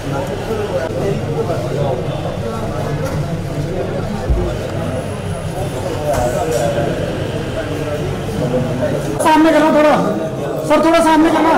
सामने करना थोड़ा सर, थोड़ा सामने करना।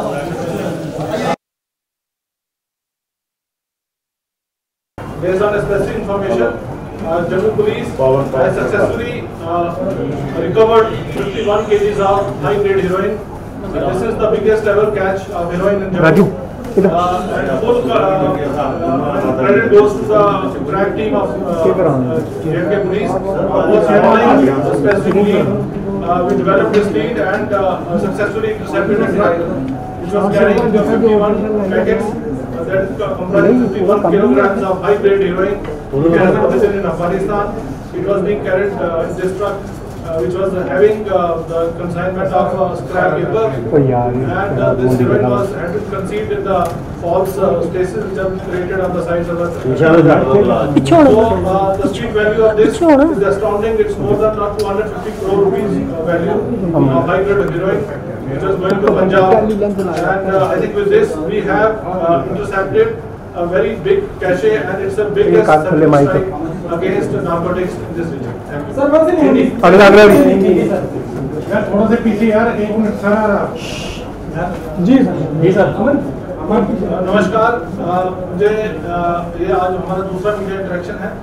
Based on specific information, Jammu Police has successfully recovered 51 kgs of high-grade heroin. This is the biggest ever catch of heroin in Jammu. And full credit goes to the track team of JNK Police. Was handling the specific lead. We developed this lead and successfully intercepted a truck which was carrying 51 packets. That is comprising 51 kilograms of high-grade heroin. Which has been originated in Afghanistan. It was being carried in this truck, which was having the consignment of scrap paper, and this heroin was conceived in the false spaces which have been created on the sides of the truck. So the street value of this is astounding. It's more than 250 crore rupees value of high-grade heroin, which was going to Punjab. And I think with this we have intercepted a very big cache, and it's the biggest surgical strike against narcotics in this region. Thank you. यार थोड़ा से पीछे यार, एक minute sir आ रहा। जी sir, जी सर। नमस्कार, मुझे ये आज हमारा दूसरा मीडिया इंटरेक्शन है।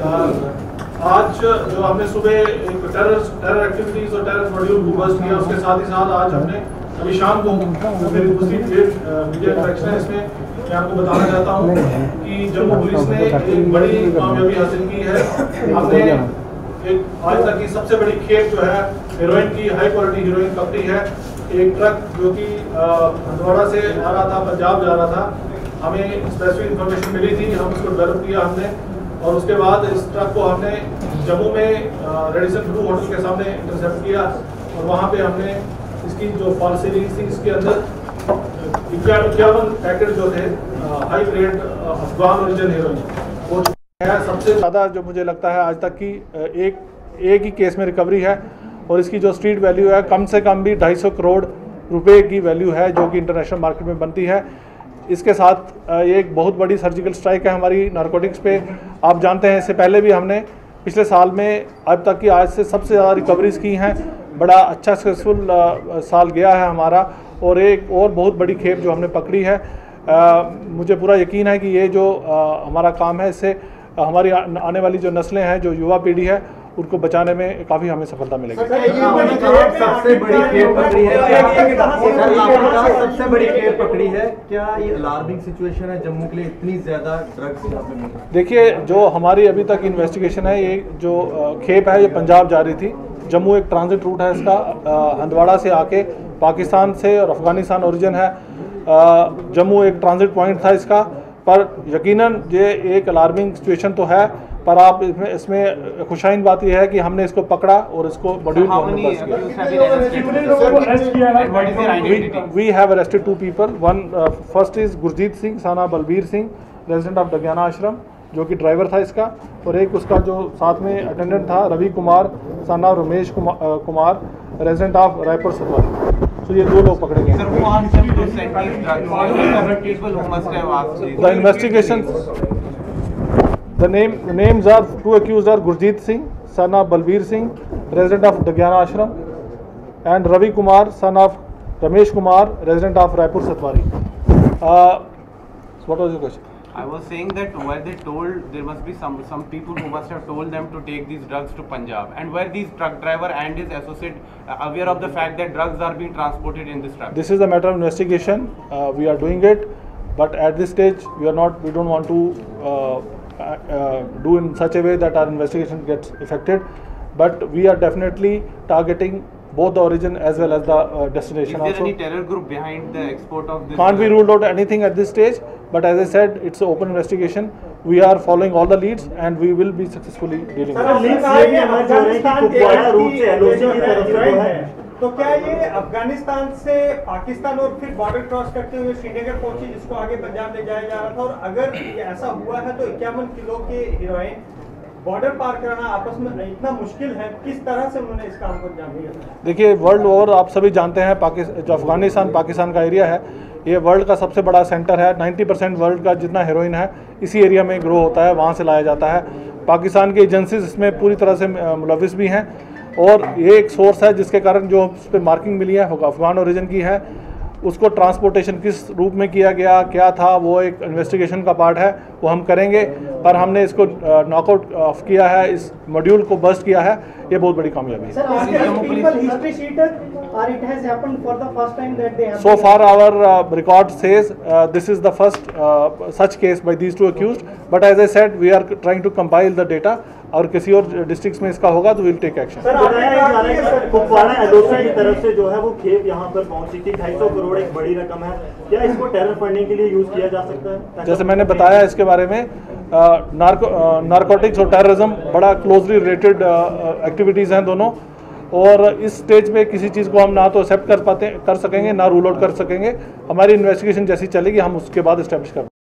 आज जो हमने सुबह एक टेरर एक्टिविटीज और टेरर मॉड्यूल को बस्ट किया, उसके साथ ही साथ आज हमने अभी शाम को मेरी दूसरी मीडिया इंटरेक्शन है। इसमें मैं आपको बताना चाहता हूँ कि जम्मू पुलिस ने एक बड़ी कामयाबी हासिल की है। हमने एक आज तक की सबसे बड़ी खेप जो है हेरोइन की, हाई क्वालिटी हेरोइन पकड़ी है। एक ट्रक जो कि हंदवाड़ा से आ रहा था, पंजाब जा रहा था। हमें स्पेसिफिक इन्फॉर्मेशन मिली थी, हम उसको डेवलप किया हमने, और उसके बाद इस ट्रक को हमने जम्मू में रेडिसन ब्लू होटल के सामने इंटरसेप्ट किया, और वहाँ पे हमने इसकी जो फॉल्स सीरीज थी इसके अंदर 51 पैकेट जो थे high grade Afghan origin heroin वो है। सबसे ज़्यादा जो मुझे लगता है आज तक की एक ही केस में रिकवरी है, और इसकी जो स्ट्रीट वैल्यू है कम से कम भी 250 करोड़ रुपए की वैल्यू है, जो कि इंटरनेशनल मार्केट में बनती है। इसके साथ ये एक बहुत बड़ी सर्जिकल स्ट्राइक है हमारी नारकोटिक्स पे। आप जानते हैं इससे पहले भी हमने पिछले साल में अब तक की आज से सबसे ज़्यादा रिकवरीज की हैं। बड़ा अच्छा सक्सेसफुल साल गया है हमारा, और एक और बहुत बड़ी खेप जो हमने पकड़ी है। मुझे पूरा यकीन है कि ये जो हमारा काम है, इससे हमारी आने वाली जो नस्लें हैं, जो युवा पीढ़ी है, उनको बचाने में काफ़ी हमें सफलता मिलेगी। सबसे बड़ी खेप पकड़ी है, सबसे बड़ी खेप पकड़ी है। क्या ये अलार्मिंग सिचुएशन है जम्मू के लिए, इतनी ज़्यादा ड्रग्स? देखिए, जो हमारी अभी तक इन्वेस्टिगेशन है, ये जो खेप है ये पंजाब जा रही थी। जम्मू एक ट्रांजिट रूट है इसका, हंदवाड़ा से आके पाकिस्तान से और अफ़गानिस्तान ओरिजिन है। जम्मू एक ट्रांजिट पॉइंट था इसका, पर यकीनन ये एक अलार्मिंग सिचुएशन तो है, पर आप इसमें खुशाइन बात यह है कि हमने इसको पकड़ा और इसको मॉड्यूल में पास किया। We have arrested 2 people. One first is Gurjeet Singh साना बलबीर सिंह, रेजिडेंट ऑफ डगियाना आश्रम, जो कि ड्राइवर था इसका, और एक उसका जो साथ में अटेंडेंट था रवि कुमार साना रमेश कुमार, रेजिडेंट ऑफ रायपुर सतवारी। तो ये 2 लोग पकड़े गए। The investigation, the names are 2 accused are Gurjeet Singh, son of Balbir Singh, resident of Dagyana Ashram, and Ravi Kumar, son of Ramesh Kumar, resident of Raipur Satwari. What was your question? I was saying that were they told, there must be some people who must have told them to take these drugs to Punjab, and were these truck driver and his associate aware of the fact that drugs are being transported in this truck? This is a matter of investigation. We are doing it, but at this stage we don't want to do in such a way that our investigation gets affected, but we are definitely targeting both the origin as well as the destination. Is there any terror group behind the export of this? Can't be ruled out anything at this stage, but as I said, it's an open investigation. We are following all the leads and we will be successfully dealing with it. तो क्या ये अफगानिस्तान से पाकिस्तान और फिर border cross करते हुए श्रीनगर पहुंची, जिसको आगे पंजाब ले जाया जा रहा था? और अगर ये ऐसा हुआ है तो 51 किलो के हेरोइन बॉर्डर पार कराना आपस में इतना मुश्किल है, किस तरह से उन्होंने इस काम को अंजाम दिया? देखिए, वर्ल्ड ओवर आप सभी जानते हैं, जो अफगानिस्तान पाकिस्तान का एरिया है, ये वर्ल्ड का सबसे बड़ा सेंटर है। 90% वर्ल्ड का जितना हेरोइन है इसी एरिया में ग्रो होता है, वहाँ से लाया जाता है। पाकिस्तान की एजेंसीज इसमें पूरी तरह से मुलविस भी हैं और ये एक सोर्स है जिसके कारण जो उस पर मार्किंग मिली है अफगान ओरिजिन की है। उसको ट्रांसपोर्टेशन किस रूप में किया गया, क्या था, वो एक इन्वेस्टिगेशन का पार्ट है, वो हम करेंगे। पर हमने इसको नॉकआउट ऑफ किया है, इस मॉड्यूल को बस्ट किया है, ये बहुत बड़ी कामयाबी है। So far our record says this is the first such case by these two accused, but as I said we are trying to compile the data और किसी और डिस्ट्रिक्ट्स में इसका होगा तो will take action. Kupwara LOC की तरफ से जो है वो खेप यहाँ पर पहुंची थी, 250 करोड़ एक बड़ी रकम है, क्या इसको टेरर फंडिंग के लिए यूज किया जा सकता है? जैसे मैंने बताया इसके बारे में, नारकोटिक्स और टेररिज्म बड़ा क्लोजली रिलेटेड एक्टिविटीज़ हैं दोनों, और इस स्टेज पे किसी चीज़ को हम ना तो एक्सेप्ट कर सकेंगे ना रूल आउट कर सकेंगे। हमारी इन्वेस्टिगेशन जैसी चलेगी हम उसके बाद इस्टेब्लिश कर